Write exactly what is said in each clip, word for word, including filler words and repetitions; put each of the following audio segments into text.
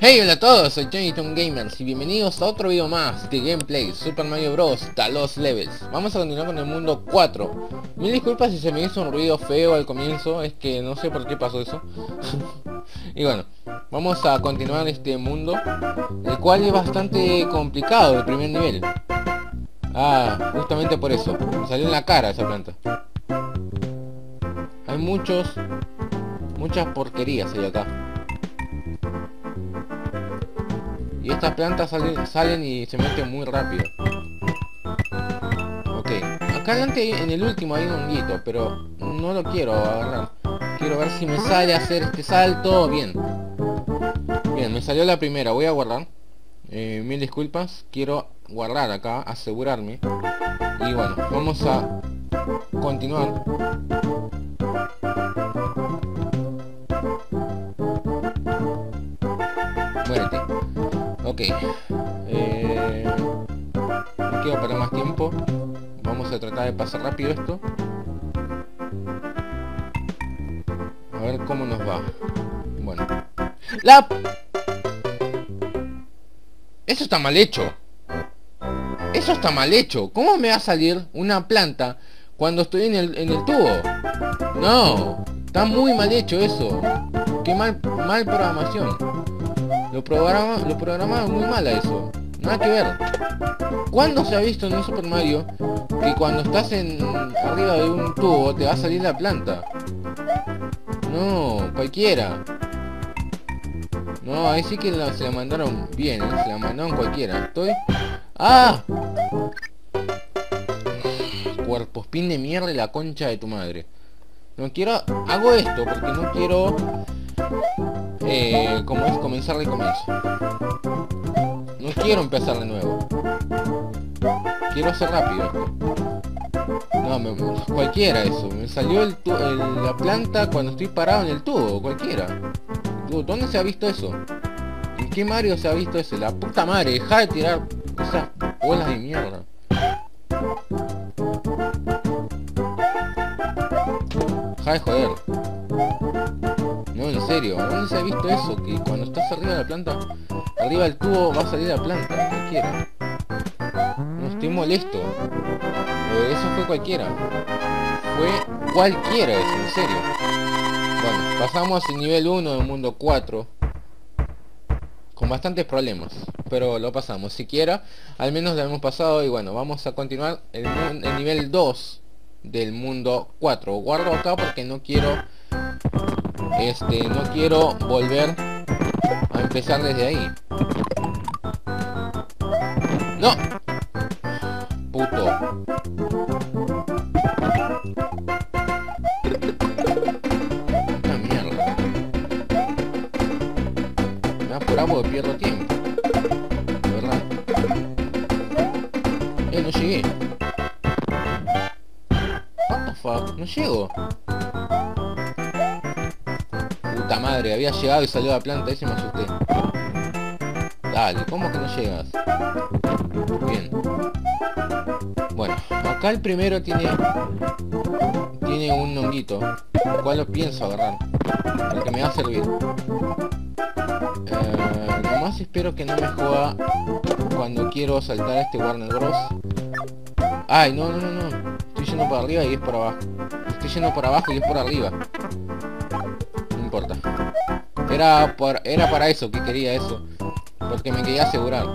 Hey, hola a todos, soy Johnnyton Gamers y bienvenidos a otro video más de gameplay Super Mario Bros. The Lost Levels. Vamos a continuar con el mundo cuatro. Mil disculpas si se me hizo un ruido feo al comienzo, es que no sé por qué pasó eso. Y bueno, vamos a continuar este mundo, el cual es bastante complicado, el primer nivel. Ah, justamente por eso, me salió en la cara esa planta. Hay muchos, muchas porquerías ahí acá. Y estas plantas salen, salen y se meten muy rápido. Ok, acá adelante en el último hay un honguito, pero no lo quiero agarrar. Quiero ver si me sale hacer este salto. Bien. Bien, me salió la primera, voy a guardar. Eh, mil disculpas, quiero guardar acá, asegurarme. Y bueno, vamos a continuar. Muérete. Ok, eh, no quiero perder más tiempo. Vamos a tratar de pasar rápido esto. A ver cómo nos va. Bueno, la... Eso está mal hecho. Eso está mal hecho. ¿Cómo me va a salir una planta cuando estoy en el, en el tubo? No, está muy mal hecho eso. Qué mal, mal programación. Lo programa, lo programa muy mal a eso. Nada que ver. ¿Cuándo se ha visto en un Super Mario que cuando estás en arriba de un tubo te va a salir la planta? No, cualquiera. No, ahí sí que la, se la mandaron bien, ¿eh? Se la mandaron cualquiera. Estoy... ¡Ah! Cuerpo spin de mierda y la concha de tu madre. No quiero... Hago esto porque no quiero... Eh, como es comenzar de comienzo. No quiero empezar de nuevo. Quiero hacer rápido esto. No, me, cualquiera eso. Me salió el, el la planta cuando estoy parado en el tubo. Cualquiera. ¿Dónde se ha visto eso? ¿En qué Mario se ha visto eso? La puta madre, deja de tirar esas bolas de mierda. Deja de joder. No, en serio, ¿dónde se ha visto eso? Que cuando estás arriba de la planta, arriba del tubo va a salir la planta, cualquiera. No, estoy molesto. O eso fue cualquiera. Fue cualquiera eso, en serio. Bueno, pasamos al nivel uno del mundo cuatro. Con bastantes problemas, pero lo pasamos. Siquiera, al menos lo hemos pasado. Y bueno, vamos a continuar el, el nivel dos del mundo cuatro. Guardo acá porque no quiero... Este, no quiero volver a empezar desde ahí. ¡No! Puto. Puta mierda. Me da por agua que pierdo tiempo. De verdad. Eh, no llegué. What the fuck? No llego. Puta madre, había llegado y salió la planta y se me asusté. Dale, ¿cómo que no llegas? Bien. Bueno, acá el primero tiene Tiene un honguito, el cual lo pienso agarrar, porque me va a servir. eh, Nomás espero que no me joda cuando quiero saltar a este Warner Bros. Ay, no, no, no, no. Estoy yendo por arriba y es por abajo. Estoy yendo por abajo y es por arriba. No importa. Era, por, era para eso que quería eso. Porque me quería asegurar.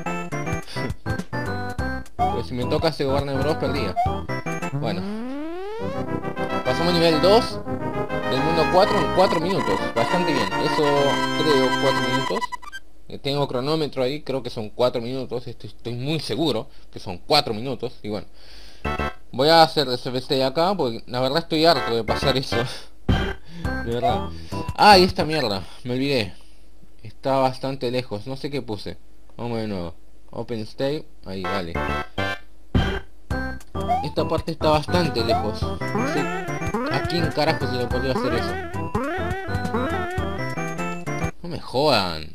Pero si me toca ese Warner Bros. Perdía. Bueno. Pasamos a nivel dos del mundo cuatro en cuatro minutos. Bastante bien. Eso creo cuatro minutos. Tengo cronómetro ahí. Creo que son cuatro minutos. Estoy, estoy muy seguro que son cuatro minutos. Y bueno. Voy a hacer ese V C de acá porque la verdad estoy harto de pasar eso. De verdad. Ah, y esta mierda, me olvidé. Está bastante lejos, no sé qué puse. Vamos de nuevo. Open State, ahí, dale. Esta parte está bastante lejos. No sé a quién carajo se le podría hacer eso. No me jodan.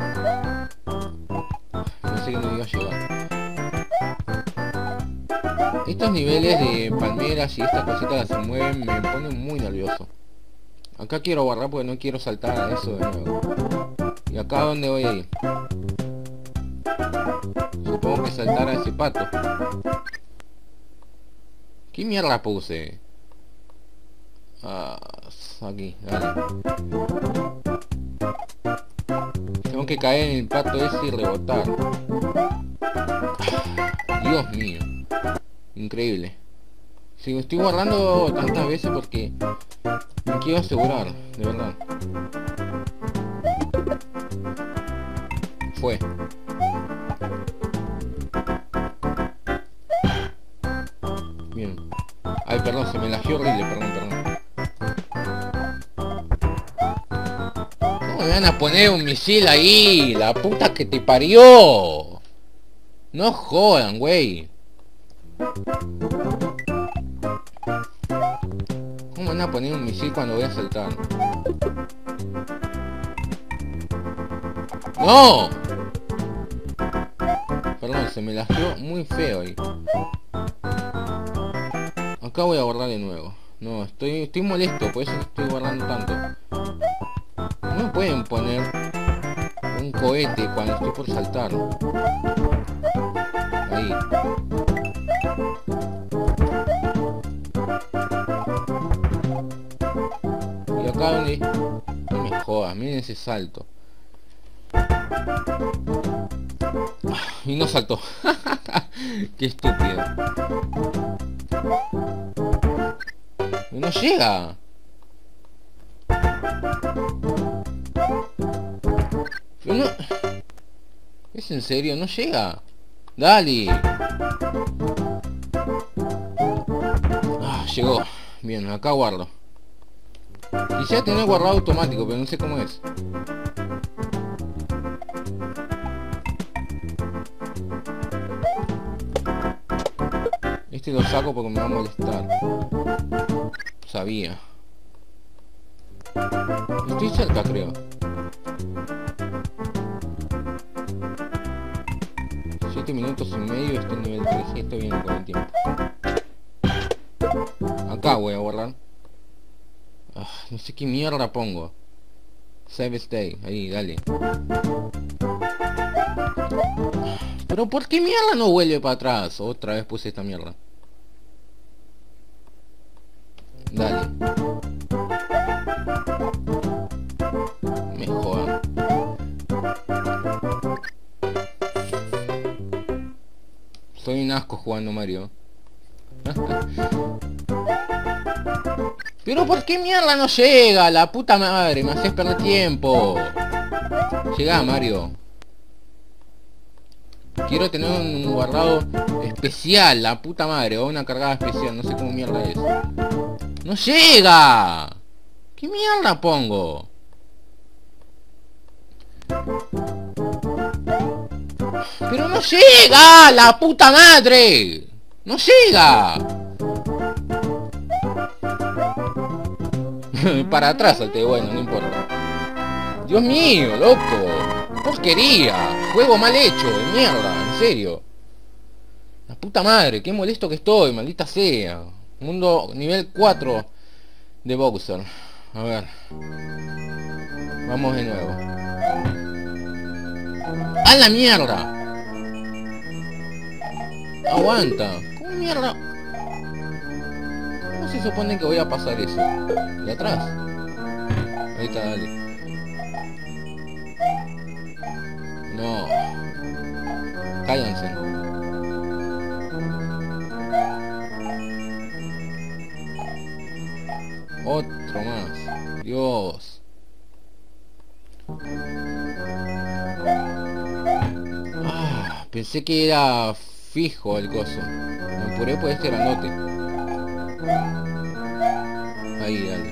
Pensé que no iba a llegar. estos niveles de palmeras y estas cositas que se mueven me ponen muy nervioso. Acá quiero guardar porque no quiero saltar a eso de nuevo. ¿Y acá dónde voy a ir? Supongo que saltar a ese pato. ¿Qué mierda puse? Ah, aquí, dale. Tengo que caer en el pato ese y rebotar. Ah, Dios mío. Increíble. Si estoy guardando tantas veces porque me quiero asegurar, de verdad. Fue. Bien. Ay, perdón, se me lagió horrible, perdón, perdón. ¿Cómo me van a poner un misil ahí? La puta que te parió. No jodan, güey. ¿Cómo van a poner un misil cuando voy a saltar? ¡No! Perdón, se me lagió muy feo ahí. Acá voy a guardar de nuevo. No, estoy, estoy molesto, por eso estoy guardando tanto. No me pueden poner un cohete cuando estoy por saltar. Ahí. Y acá donde... No me jodas, miren ese salto. Y no saltó. Qué estúpido. No llega. Pero no... ¿Es en serio? No llega. Dale. Ah, llegó. Bien, acá guardo. Quisiera tener guardado automático, pero no sé cómo es. Este lo saco porque me va a molestar. Sabía. Estoy cerca, creo. siete minutos y medio, este nivel tres, y esto viene con el tiempo. Acá voy a guardar. Ah, no sé qué mierda pongo. Save stay, ahí, dale. Pero ¿por qué mierda no vuelve para atrás? Otra vez puse esta mierda. Dale. Me jodan. Soy un asco jugando Mario. Pero ¿por qué mierda no llega? La puta madre, me haces perder tiempo. Llega, Mario. Quiero tener un guardado especial, la puta madre, o una cargada especial, no sé cómo mierda es. ¡No llega! ¿Qué mierda pongo? ¡Pero no llega! ¡La puta madre! ¡No llega! Para atrás salté, bueno, no importa. Dios mío, loco. Porquería. Juego mal hecho, de mierda, en serio. La puta madre, qué molesto que estoy, maldita sea. Mundo nivel cuatro de Bowser. A ver. Vamos de nuevo. ¡A la mierda! Aguanta. ¿Cómo mierda? ¿Cómo se supone que voy a pasar eso? ¿De atrás? Ahí está, dale. No. Cállense. Otro más. Dios. Ah, pensé que era fijo el coso. Me apuré por este grandote. Ahí, dale.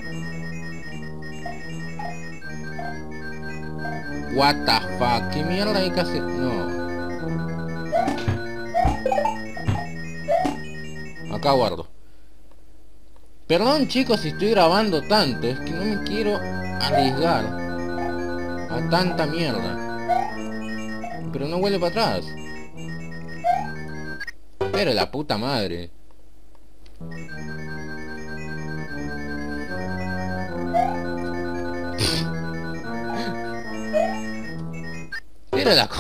What the fuck, ¿qué mierda hay que hacer? No. Acá guardo. Perdón chicos si estoy grabando tanto, es que no me quiero arriesgar a tanta mierda. Pero no vuelve para atrás. Pero la puta madre. Era la co...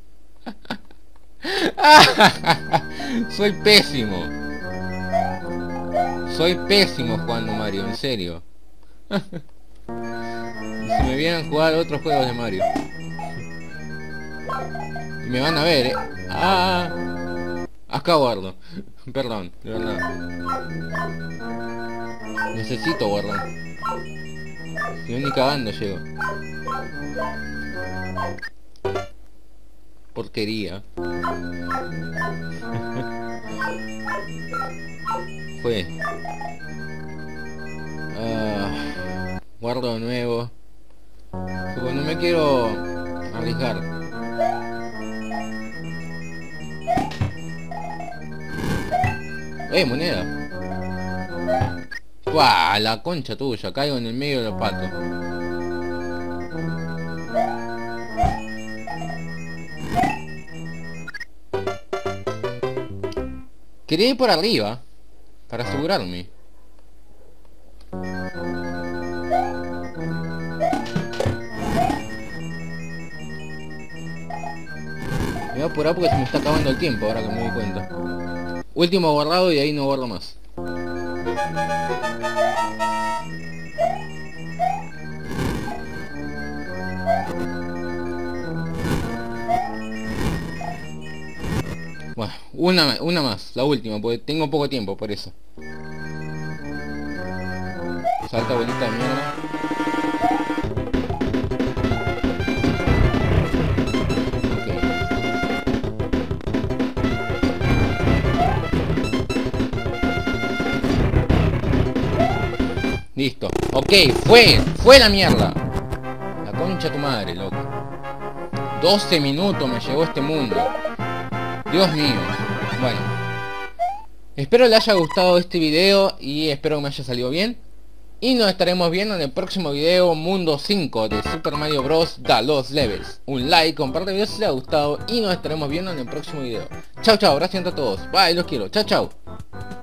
Soy pésimo. Soy pésimo jugando Mario, en serio. Si me vienen a jugar otros juegos de Mario. Y me van a ver, eh. Ah, acá guardo. Perdón, de verdad. Necesito guardar. Si no, ni cagando llego. Porquería. Fue. Ah, guardo de nuevo. Porque no me quiero arriesgar. Eh, moneda. ¡Buah! La concha tuya, caigo en el medio de los patos. Quería ir por arriba para asegurarme. Me voy a apurar porque se me está acabando el tiempo ahora que me doy cuenta. Último guardado y ahí no guardo más. Bueno, una, una más, la última, porque tengo poco tiempo por eso. Salta bolita de mierda. Listo. Ok, fue. Fue la mierda. La concha de tu madre, loco. doce minutos me llevó este mundo. Dios mío. Bueno. Espero le haya gustado este video y espero que me haya salido bien. Y nos estaremos viendo en el próximo video, Mundo cinco de Super Mario Bros. The Lost Levels. Un like, comparte el video si les ha gustado y nos estaremos viendo en el próximo video. Chao, chao. Gracias a todos. Bye, los quiero. Chao, chao.